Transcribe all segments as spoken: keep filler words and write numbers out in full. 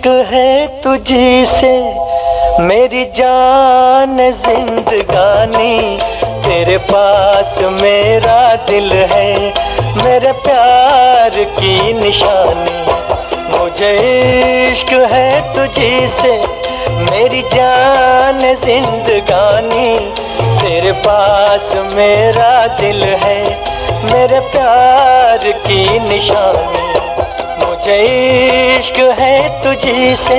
इश्क है तुझी से मेरी जान जिंदगानी, तेरे पास मेरा दिल है, मेरे प्यार की निशानी। मुझे इश्क है तुझी से मेरी जान जिंदगानी, तेरे पास मेरा दिल है, मेरे प्यार की निशानी। मुझे इश्क है तुझी से।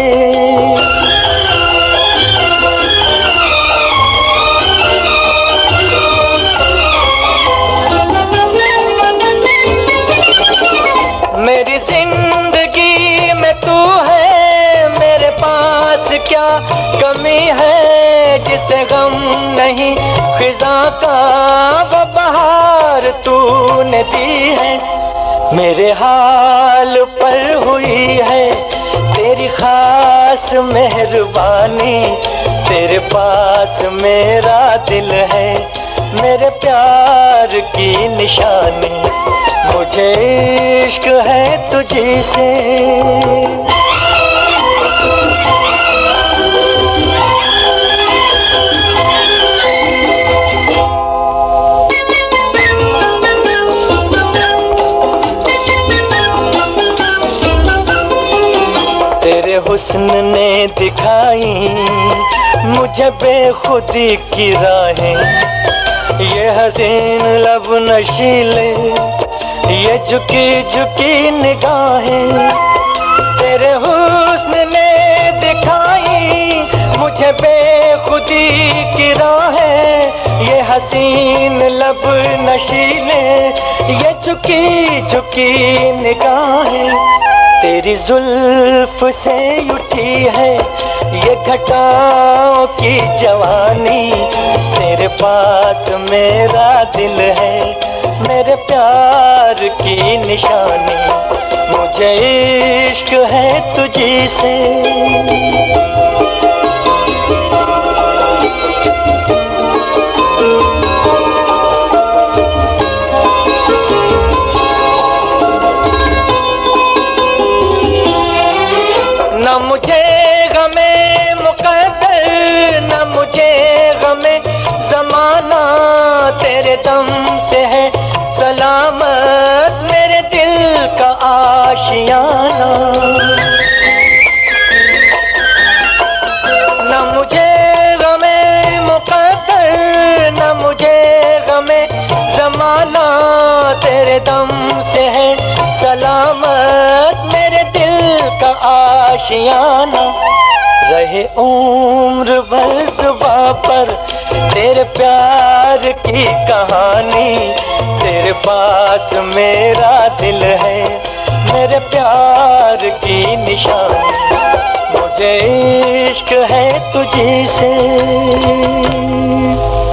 मेरी जिंदगी में तू है, मेरे पास क्या कमी है जिसे गम नहीं, खिज़ा का वो बहार तूने दी है। मेरे हाल पर हुई है तेरी खास मेहरबानी, तेरे पास मेरा दिल है, मेरे प्यार की निशानी। मुझे इश्क है तुझी से। तेरे हुस्न ने दिखाई मुझे बेखुदी की राहें, ये हसीन लब नशीले, ये झुकी झुकी निगाहें। तेरे हुस्न ने दिखाई मुझे बेखुदी की राहें, ये हसीन लब नशीले, ये झुकी झुकी निगाहें। तेरी जुल्फ से उठी है ये घटाओं की जवानी, तेरे पास मेरा दिल है, मेरे प्यार की निशानी। मुझे इश्क है तुझी से। न मुझे गमे मुक़द्दर, न मुझे गमे ज़माना, तेरे दम से है सलामत मेरे दिल का आशियाना। न मुझे गमे मुक़द्दर, न मुझे गमे ज़माना, तेरे दम से है सलामत मेरे दिल का आशियाना। रहे उम्र भर जुबां पर तेरे प्यार की कहानी, तेरे पास मेरा दिल है, मेरे प्यार की निशानी। मुझे इश्क है तुझी से।